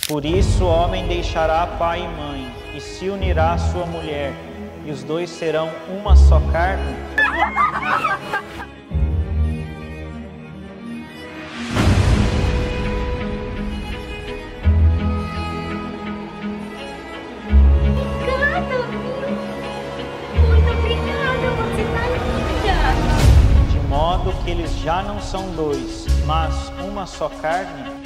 Por isso o homem deixará pai e mãe, e se unirá à sua mulher, e os dois serão uma só carne. Obrigada, viu? Muito obrigada, você tá linda! De modo que eles já não são dois, mas uma só carne.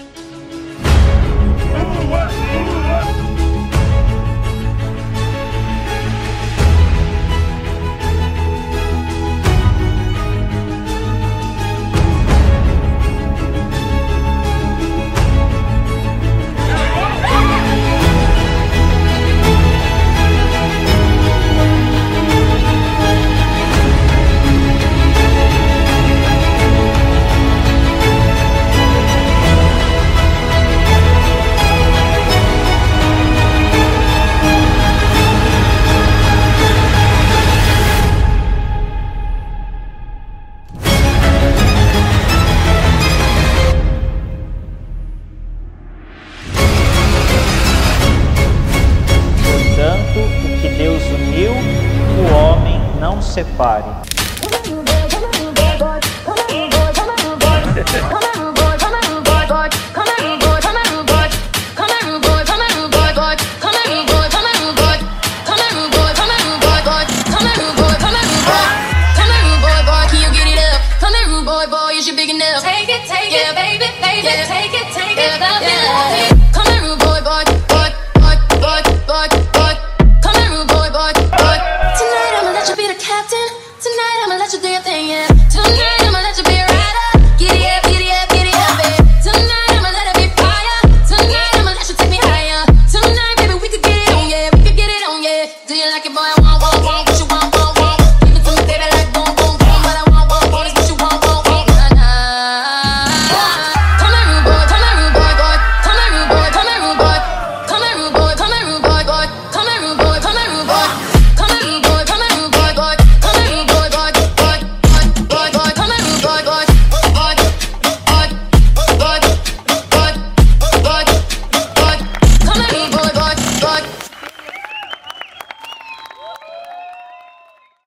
Portanto, o que Deus uniu, o homem não separe.